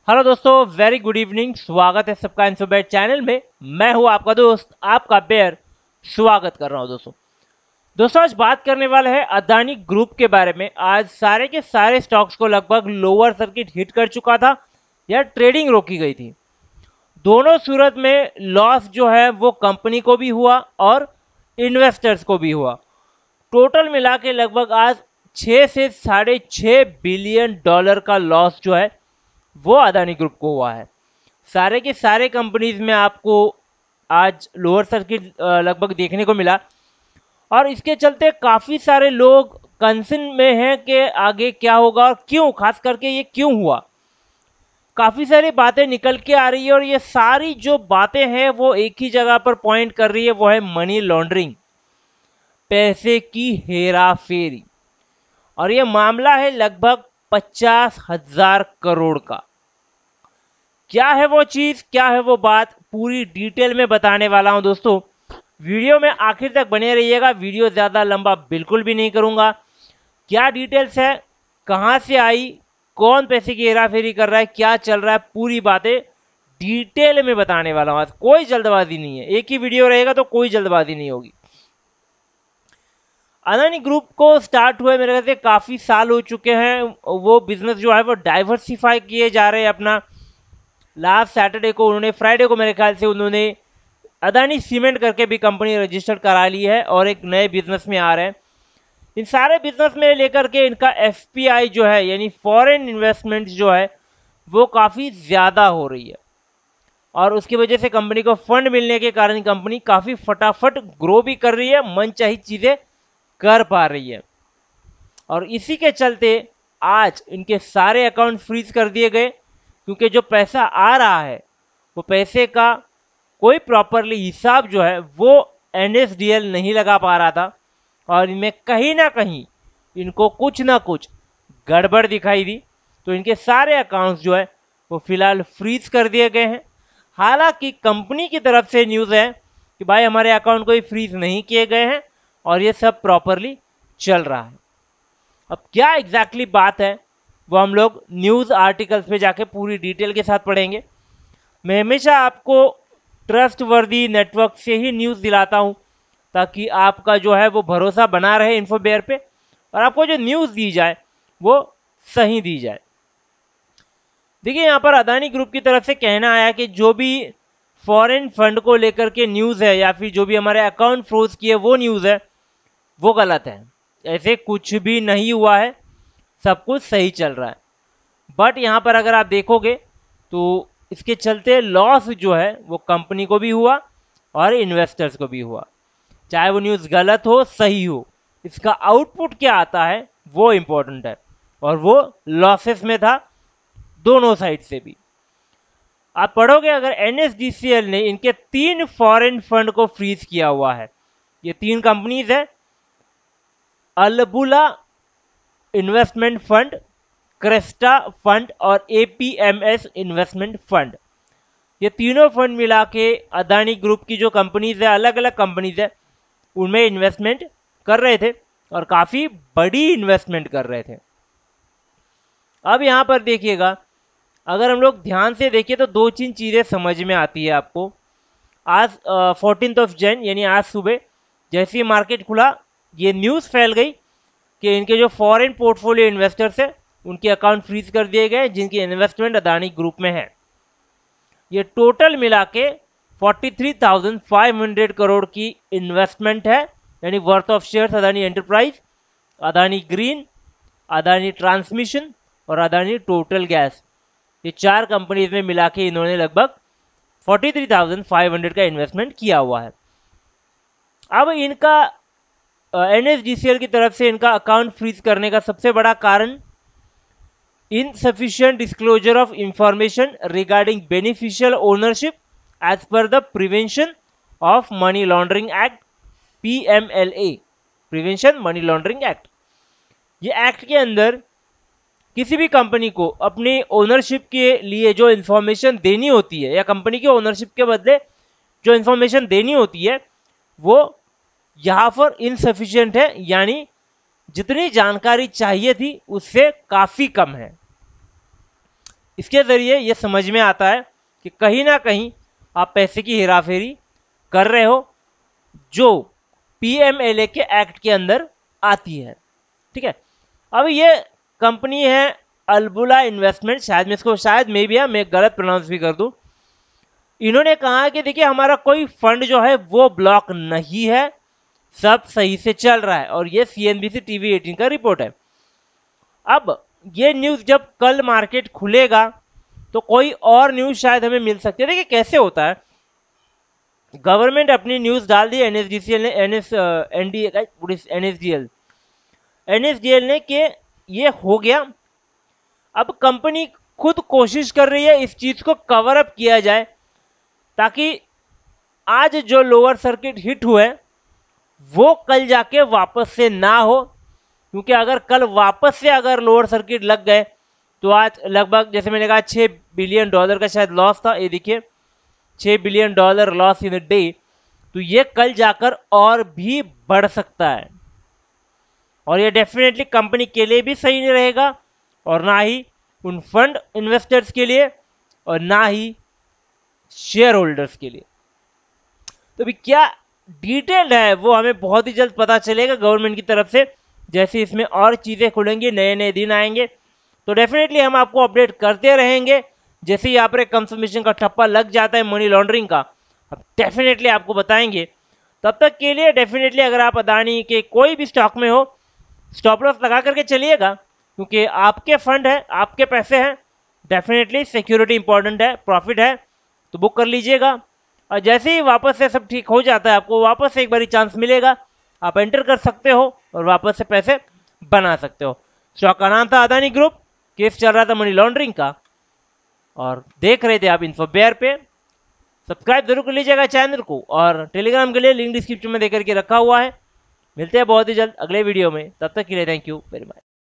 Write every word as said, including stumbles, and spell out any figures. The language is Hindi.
हेलो दोस्तों, वेरी गुड इवनिंग। स्वागत है सबका इन्फोबेट चैनल में। मैं हूं आपका दोस्त, आपका बेयर। स्वागत कर रहा हूं दोस्तों। दोस्तों आज बात करने वाले हैं अदानी ग्रुप के बारे में। आज सारे के सारे स्टॉक्स को लगभग लोअर सर्किट हिट कर चुका था या ट्रेडिंग रोकी गई थी। दोनों सूरत में लॉस जो है वो कंपनी को भी हुआ और इन्वेस्टर्स को भी हुआ। टोटल मिला के लगभग आज छः से साढ़े छः बिलियन डॉलर का लॉस जो है वो अदानी ग्रुप को हुआ है। सारे के सारे कंपनीज में आपको आज लोअर सर्किट लगभग देखने को मिला और इसके चलते काफ़ी सारे लोग कंसर्न में हैं कि आगे क्या होगा और क्यों, खास करके ये क्यों हुआ। काफ़ी सारी बातें निकल के आ रही है और ये सारी जो बातें हैं वो एक ही जगह पर पॉइंट कर रही है, वो है मनी लॉन्ड्रिंग, पैसे की हेरा फेरी। और ये मामला है लगभग पचास हजार करोड़ का। क्या है वो चीज, क्या है वो बात, पूरी डिटेल में बताने वाला हूं दोस्तों। वीडियो में आखिर तक बने रहिएगा। वीडियो ज्यादा लंबा बिल्कुल भी नहीं करूंगा। क्या डिटेल्स है, कहां से आई, कौन पैसे की हेराफेरी कर रहा है, क्या चल रहा है, पूरी बातें डिटेल में बताने वाला हूं। कोई जल्दबाजी नहीं है, एक ही वीडियो रहेगा तो कोई जल्दबाजी नहीं होगी। अदानी ग्रुप को स्टार्ट हुए मेरे ख्याल से काफी साल हो चुके हैं। वो बिजनेस जो है वो डाइवर्सिफाई किए जा रहे हैं अपना। लास्ट सैटरडे को उन्होंने, फ्राइडे को मेरे ख्याल से उन्होंने अदानी सीमेंट करके भी कंपनी रजिस्टर्ड करा ली है और एक नए बिजनेस में आ रहे हैं। इन सारे बिजनेस में लेकर के इनका एफपीआई जो है यानी फॉरेन इन्वेस्टमेंट जो है वो काफ़ी ज़्यादा हो रही है और उसकी वजह से कंपनी को फंड मिलने के कारण कंपनी काफ़ी फटाफट ग्रो भी कर रही है, मनचाही चीज़ें कर पा रही है। और इसी के चलते आज इनके सारे अकाउंट फ्रीज कर दिए गए क्योंकि जो पैसा आ रहा है वो पैसे का कोई प्रॉपरली हिसाब जो है वो एनएसडीएल नहीं लगा पा रहा था और इनमें कहीं ना कहीं इनको कुछ ना कुछ गड़बड़ दिखाई दी। तो इनके सारे अकाउंट्स जो है वो फिलहाल फ्रीज कर दिए गए हैं। हालांकि कंपनी की तरफ से न्यूज़ है कि भाई हमारे अकाउंट कोई फ्रीज नहीं किए गए हैं और ये सब प्रॉपरली चल रहा है। अब क्या एग्जैक्टली बात है वो हम लोग न्यूज़ आर्टिकल्स पे जाके पूरी डिटेल के साथ पढ़ेंगे। मैं हमेशा आपको ट्रस्ट वर्दी नेटवर्क से ही न्यूज़ दिलाता हूँ ताकि आपका जो है वो भरोसा बना रहे इन्फोबेयर पे और आपको जो न्यूज़ दी जाए वो सही दी जाए। देखिए यहाँ पर अदानी ग्रुप की तरफ से कहना आया कि जो भी फॉरेन फंड को लेकर के न्यूज़ है या फिर जो भी हमारे अकाउंट फ्रोज किए वो न्यूज़ है वो गलत है। ऐसे कुछ भी नहीं हुआ है, सब कुछ सही चल रहा है। बट यहाँ पर अगर आप देखोगे तो इसके चलते लॉस जो है वो कंपनी को भी हुआ और इन्वेस्टर्स को भी हुआ। चाहे वो न्यूज़ गलत हो सही हो, इसका आउटपुट क्या आता है वो इम्पोर्टेंट है और वो लॉसेस में था दोनों साइड से भी। आप पढ़ोगे अगर एनएसडीसीएल ने इनके तीन फॉरेन फंड को फ्रीज किया हुआ है। ये तीन कंपनीज है, Albula investment fund, Cresta fund और एपीएमएस इन्वेस्टमेंट फंड। ये तीनों फंड मिला के अदानी ग्रुप की जो कंपनीज है, अलग अलग कंपनीज है, उनमें इन्वेस्टमेंट कर रहे थे और काफ़ी बड़ी इन्वेस्टमेंट कर रहे थे। अब यहाँ पर देखिएगा, अगर हम लोग ध्यान से देखिए तो दो तीन चीज़ें समझ में आती है आपको। आज फोर्टीन ऑफ जन यानी आज सुबह जैसे ही मार्केट खुला ये न्यूज़ फैल गई कि इनके जो फॉरेन पोर्टफोलियो इन्वेस्टर्स है उनके अकाउंट फ्रीज कर दिए गए जिनकी इन्वेस्टमेंट अदानी ग्रुप में है। ये टोटल मिला के तैंतालीस हज़ार पाँच सौ करोड़ की इन्वेस्टमेंट है यानी worth of shares Adani Enterprise, Adani Green, Adani Transmission और अदानी टोटल गैस। ये चार कंपनीज में मिला के इन्होंने लगभग तैंतालीस हज़ार पाँच सौ का इन्वेस्टमेंट किया हुआ है। अब इनका एनएसडीसीएल की तरफ से इनका अकाउंट फ्रीज करने का सबसे बड़ा कारण insufficient disclosure of information regarding beneficial ownership as per the Prevention of Money Laundering Act P M L A, Prevention Money Laundering Act। ये एक्ट के अंदर किसी भी कंपनी को अपनी ओनरशिप के लिए जो इंफॉर्मेशन देनी होती है या कंपनी की ओनरशिप के बदले जो इंफॉर्मेशन देनी होती है वो यहाँ पर इनसफिशियंट है, यानी जितनी जानकारी चाहिए थी उससे काफ़ी कम है। इसके ज़रिए ये समझ में आता है कि कहीं ना कहीं आप पैसे की हेराफेरी कर रहे हो, जो पीएमएलए के एक्ट के अंदर आती है। ठीक है, अब ये कंपनी है अल्बुला इन्वेस्टमेंट, शायद मैं इसको शायद मे भी मैं गलत प्रोनाउंस भी कर दूं। इन्होंने कहा कि देखिए हमारा कोई फंड जो है वो ब्लॉक नहीं है, सब सही से चल रहा है, और ये सीएनबीसी टीवी अठारह का रिपोर्ट है। अब ये न्यूज़ जब कल मार्केट खुलेगा तो कोई और न्यूज़ शायद हमें मिल सकती है। देखिए कैसे होता है, गवर्नमेंट अपनी न्यूज़ डाल दी, एनएसडीसीएल ने एनएस एनडी एनएसडीएल एनएसडीएल ने कि ये हो गया। अब कंपनी खुद कोशिश कर रही है इस चीज़ को कवर अप किया जाए, ताकि आज जो लोअर सर्किट हिट हुए वो कल जाके वापस से ना हो, क्योंकि अगर कल वापस से अगर लोअर सर्किट लग गए तो आज लगभग जैसे मैंने कहा छः बिलियन डॉलर का शायद लॉस था, ये देखिए छः billion dollar loss in a day, तो ये कल जाकर और भी बढ़ सकता है, और ये डेफिनेटली कंपनी के लिए भी सही नहीं रहेगा, और ना ही उन फंड इन्वेस्टर्स के लिए, और ना ही शेयर होल्डर्स के लिए। तो अभी क्या डिटेल है वो हमें बहुत ही जल्द पता चलेगा गवर्नमेंट की तरफ से, जैसे इसमें और चीज़ें खुलेंगी, नए नए दिन आएंगे, तो डेफिनेटली हम आपको अपडेट करते रहेंगे। जैसे ही यहाँ पर कंफर्मेशन का ठप्पा लग जाता है मनी लॉन्ड्रिंग का, अब डेफिनेटली आपको बताएंगे। तब तक के लिए डेफिनेटली अगर आप अदानी के कोई भी स्टॉक में हो, स्टॉप लॉस लगा करके चलिएगा, क्योंकि आपके फंड है, आपके पैसे हैं, डेफिनेटली सिक्योरिटी इंपॉर्टेंट है, प्रॉफिट है तो बुक कर लीजिएगा। और जैसे ही वापस से सब ठीक हो जाता है, आपको वापस से एक बारी चांस मिलेगा, आप एंटर कर सकते हो और वापस से पैसे बना सकते हो। स्टॉक का नाम था अदानी ग्रुप, केस चल रहा था मनी लॉन्ड्रिंग का, और देख रहे थे आप इन्फोबेयर पे। सब्सक्राइब जरूर कर लीजिएगा चैनल को, और टेलीग्राम के लिए लिंक डिस्क्रिप्शन में देकर के रखा हुआ है। मिलते हैं बहुत ही जल्द अगले वीडियो में, तब तक के लिए थैंक यू वेरी मच।